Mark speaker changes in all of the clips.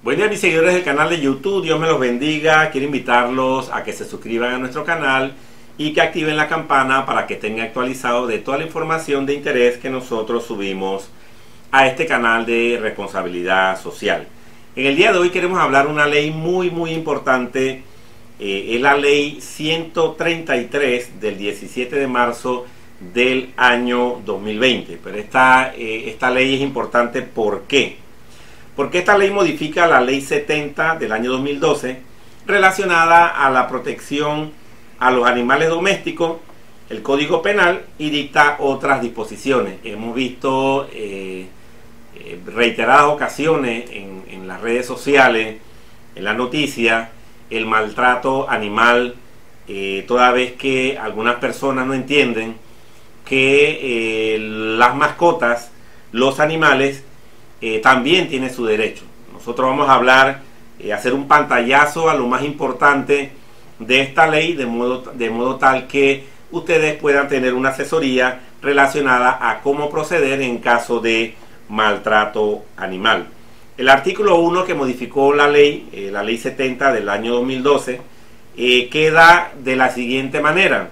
Speaker 1: Buen día, mis seguidores del canal de YouTube, Dios me los bendiga. Quiero invitarlos a que se suscriban a nuestro canal y que activen la campana para que estén actualizados de toda la información de interés que nosotros subimos a este canal de responsabilidad social. En el día de hoy queremos hablar de una ley muy importante. Es la ley 133 del 17 de marzo del año 2020. Pero esta ley es importante, ¿por qué? Porque esta ley modifica la ley 70 del año 2012 relacionada a la protección a los animales domésticos, el Código Penal, y dicta otras disposiciones. Hemos visto reiteradas ocasiones en las redes sociales, en la noticia, el maltrato animal, toda vez que algunas personas no entienden que las mascotas, los animales, también tiene su derecho. Nosotros vamos a hablar, hacer un pantallazo a lo más importante de esta ley, de modo tal que ustedes puedan tener una asesoría relacionada a cómo proceder en caso de maltrato animal. El artículo 1 que modificó la ley 70 del año 2012, queda de la siguiente manera: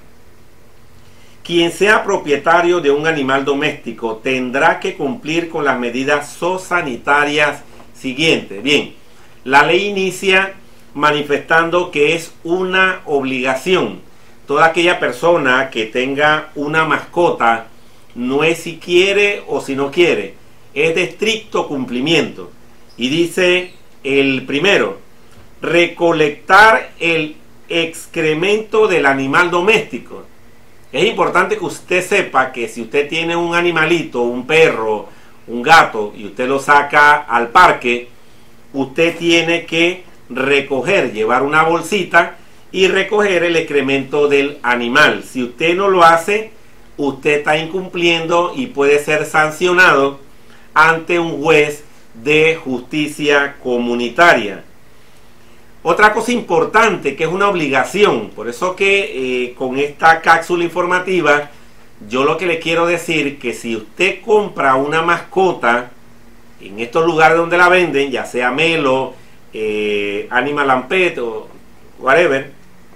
Speaker 1: quien sea propietario de un animal doméstico tendrá que cumplir con las medidas zoosanitarias siguientes. Bien, la ley inicia manifestando que es una obligación. Toda aquella persona que tenga una mascota, no es si quiere o si no quiere, es de estricto cumplimiento. Y dice el primero: recolectar el excremento del animal doméstico. Es importante que usted sepa que si usted tiene un animalito, un perro, un gato, y usted lo saca al parque, usted tiene que recoger, llevar una bolsita y recoger el excremento del animal. Si usted no lo hace, usted está incumpliendo y puede ser sancionado ante un juez de justicia comunitaria. Otra cosa importante, que es una obligación, por eso que con esta cápsula informativa yo lo que le quiero decir, que si usted compra una mascota en estos lugares donde la venden, ya sea Melo, Animal and Pet o whatever,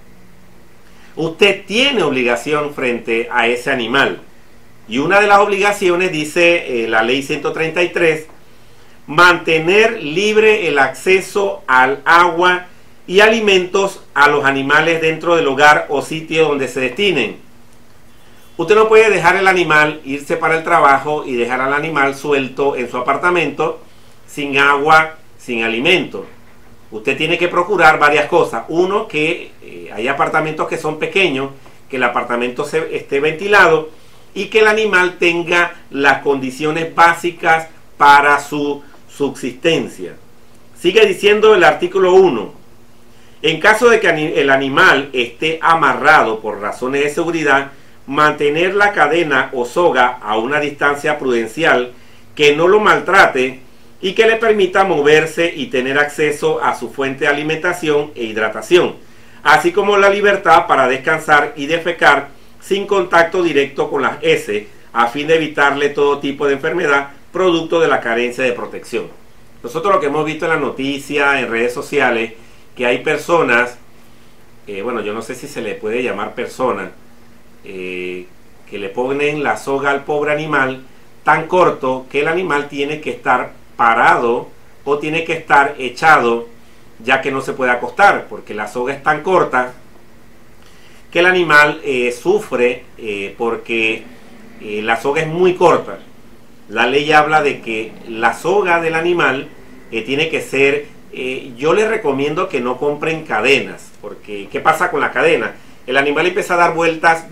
Speaker 1: usted tiene obligación frente a ese animal. Y una de las obligaciones, dice la ley 133, mantener libre el acceso al agua y alimentos a los animales dentro del hogar o sitio donde se destinen. Usted no puede dejar el animal, irse para el trabajo y dejar al animal suelto en su apartamento sin agua, sin alimento. Usted tiene que procurar varias cosas. Uno, que hay apartamentos que son pequeños, que el apartamento esté ventilado y que el animal tenga las condiciones básicas para su subsistencia. Sigue diciendo el artículo 1. En caso de que el animal esté amarrado por razones de seguridad, mantener la cadena o soga a una distancia prudencial que no lo maltrate y que le permita moverse y tener acceso a su fuente de alimentación e hidratación, así como la libertad para descansar y defecar sin contacto directo con las heces, a fin de evitarle todo tipo de enfermedad producto de la carencia de protección. Nosotros lo que hemos visto en la noticia, en redes sociales, que hay personas, bueno, yo no sé si se le puede llamar persona, que le ponen la soga al pobre animal tan corto que el animal tiene que estar parado o tiene que estar echado, ya que no se puede acostar, porque la soga es tan corta que el animal sufre porque la soga es muy corta. La ley habla de que la soga del animal tiene que ser... yo les recomiendo que no compren cadenas, porque ¿qué pasa con la cadena? El animal empieza a dar vueltas,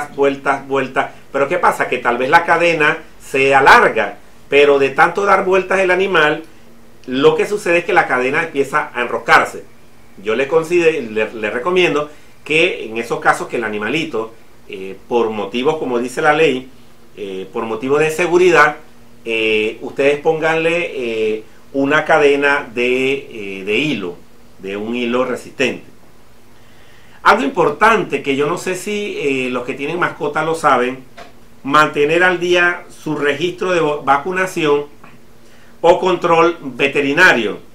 Speaker 1: pero ¿qué pasa? Que tal vez la cadena se alarga, pero de tanto dar vueltas el animal, lo que sucede es que la cadena empieza a enroscarse. Yo le recomiendo que en esos casos que el animalito, por motivos, como dice la ley, por motivos de seguridad, ustedes pónganle una cadena de hilo, de un hilo resistente. Algo importante que yo no sé si los que tienen mascotas lo saben: mantener al día su registro de vacunación o control veterinario,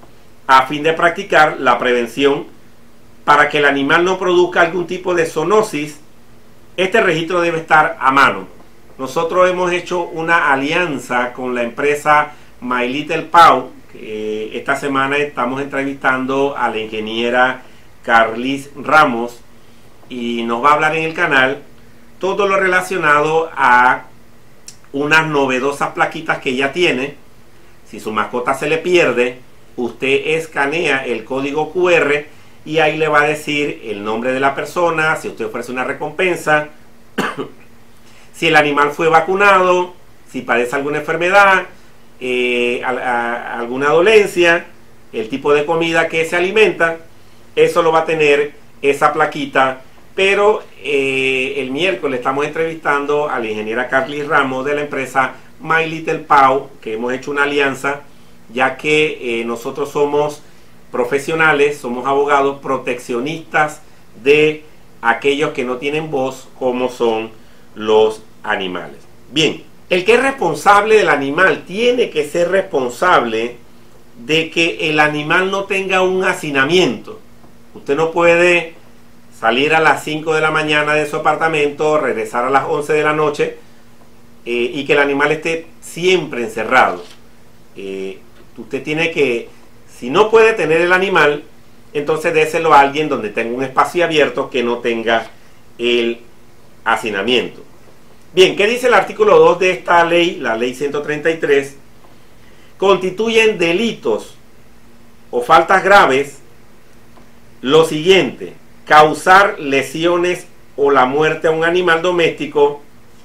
Speaker 1: a fin de practicar la prevención para que el animal no produzca algún tipo de zoonosis. Este registro debe estar a mano. Nosotros hemos hecho una alianza con la empresa My Little Paw. Esta semana estamos entrevistando a la ingeniera Carlis Ramos y nos va a hablar en el canal todo lo relacionado a unas novedosas plaquitas que ella tiene. Si su mascota se le pierde, usted escanea el código QR y ahí le va a decir el nombre de la persona, si usted ofrece una recompensa, si el animal fue vacunado, si padece alguna enfermedad, alguna dolencia, el tipo de comida que se alimenta. Eso lo va a tener esa plaquita. Pero el miércoles estamos entrevistando a la ingeniera Carlis Ramos de la empresa My Little Paw, que hemos hecho una alianza, ya que nosotros somos profesionales, somos abogados proteccionistas de aquellos que no tienen voz, como son los animales. Bien, el que es responsable del animal tiene que ser responsable de que el animal no tenga un hacinamiento. Usted no puede salir a las 5 de la mañana de su apartamento, regresar a las 11 de la noche y que el animal esté siempre encerrado. Usted tiene que, si no puede tener el animal, entonces déselo a alguien donde tenga un espacio abierto que no tenga el hacinamiento. Bien, ¿qué dice el artículo 2 de esta ley? La ley 133. Constituyen delitos o faltas graves lo siguiente: causar lesiones o la muerte a un animal doméstico,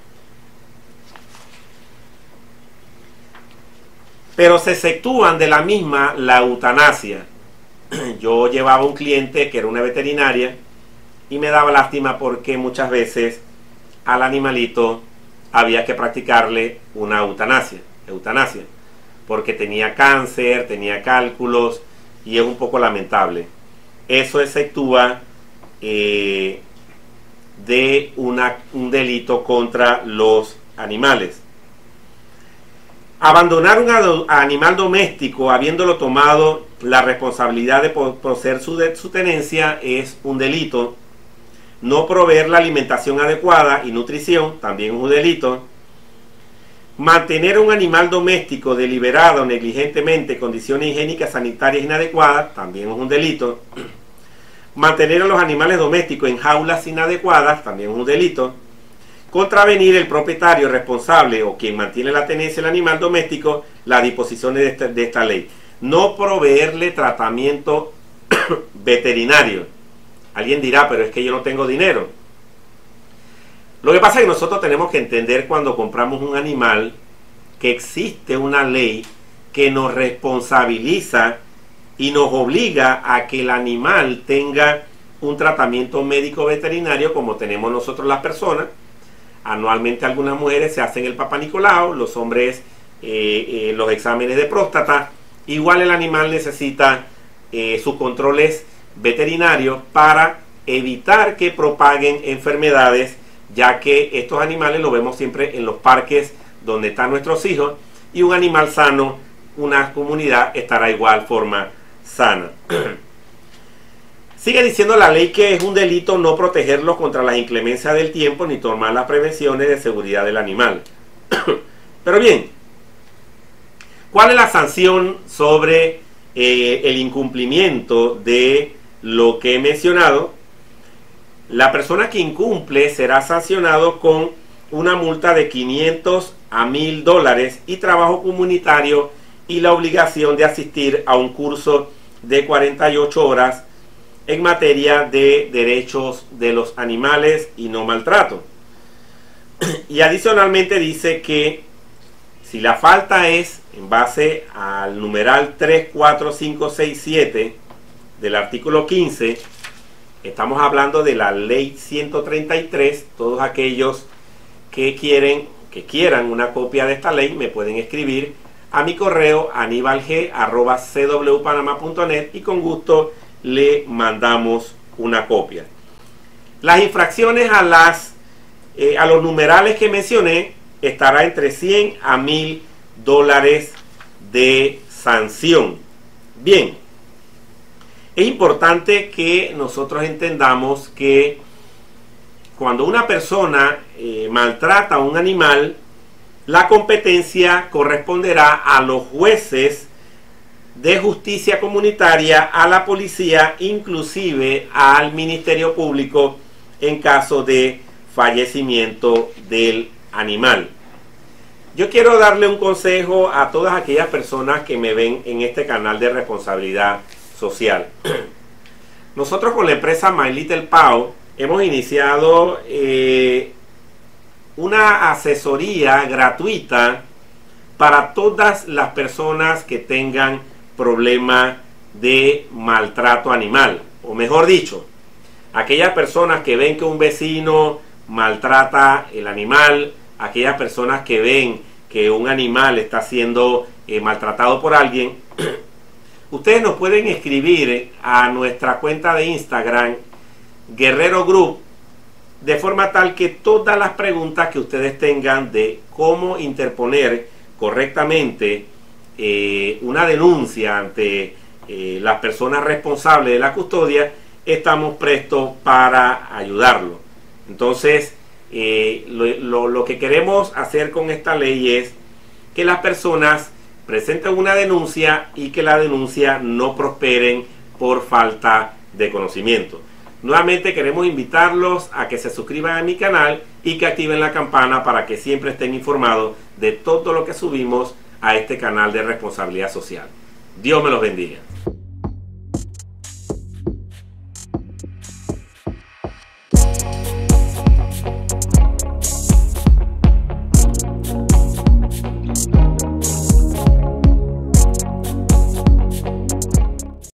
Speaker 1: pero se exceptúan de la misma la eutanasia. Yo llevaba un cliente que era una veterinaria y me daba lástima porque muchas veces al animalito había que practicarle una eutanasia, porque tenía cáncer, tenía cálculos y es un poco lamentable. Eso exceptúa de un delito contra los animales. Abandonar un animal doméstico habiéndolo tomado la responsabilidad de poseer su tenencia es un delito. No proveer la alimentación adecuada y nutrición también es un delito. Mantener un animal doméstico deliberada o negligentemente, condiciones higiénicas sanitarias inadecuadas, también es un delito. Mantener a los animales domésticos en jaulas inadecuadas, también es un delito. Contravenir el propietario responsable o quien mantiene la tenencia del animal doméstico las disposiciones de esta ley. No proveerle tratamiento veterinario. Alguien dirá, pero es que yo no tengo dinero. Lo que pasa es que nosotros tenemos que entender cuando compramos un animal que existe una ley que nos responsabiliza y nos obliga a que el animal tenga un tratamiento médico veterinario como tenemos nosotros las personas. Anualmente algunas mujeres se hacen el Papá Nicolau, los hombres los exámenes de próstata. Igual el animal necesita sus controles veterinarios para evitar que propaguen enfermedades, ya que estos animales los vemos siempre en los parques donde están nuestros hijos, y un animal sano, una comunidad estará igual forma sana. Sigue diciendo la ley que es un delito no protegerlos contra las inclemencias del tiempo ni tomar las prevenciones de seguridad del animal. Pero bien, ¿cuál es la sanción sobre el incumplimiento de lo que he mencionado? La persona que incumple será sancionado con una multa de 500 a $1000 y trabajo comunitario y la obligación de asistir a un curso de 48 horas en materia de derechos de los animales y no maltrato. Y adicionalmente dice que si la falta es en base al numeral 3, 4, 5, 6, 7 del artículo 15, estamos hablando de la ley 133. Todos aquellos que quieran una copia de esta ley me pueden escribir a mi correo anibalg@cwpanama.net y con gusto le mandamos una copia. Las infracciones a los numerales que mencioné estará entre 100 a $1000 de sanción. Bien, Es importante que nosotros entendamos que cuando una persona maltrata a un animal, la competencia corresponderá a los jueces de justicia comunitaria, a la policía, inclusive al Ministerio Público en caso de fallecimiento del animal. Yo quiero darle un consejo a todas aquellas personas que me ven en este canal de responsabilidad social. Nosotros con la empresa My Little Paw hemos iniciado una asesoría gratuita para todas las personas que tengan problema de maltrato animal, o mejor dicho, aquellas personas que ven que un vecino maltrata el animal, aquellas personas que ven que un animal está siendo maltratado por alguien. Ustedes nos pueden escribir a nuestra cuenta de Instagram Guerrero Group, de forma tal que todas las preguntas que ustedes tengan de cómo interponer correctamente una denuncia ante las personas responsables de la custodia, estamos prestos para ayudarlo. Entonces, lo que queremos hacer con esta ley es que las personas presenten una denuncia y que la denuncia no prosperen por falta de conocimiento. Nuevamente queremos invitarlos a que se suscriban a mi canal y que activen la campana para que siempre estén informados de todo lo que subimos a este canal de responsabilidad social. Dios me los bendiga.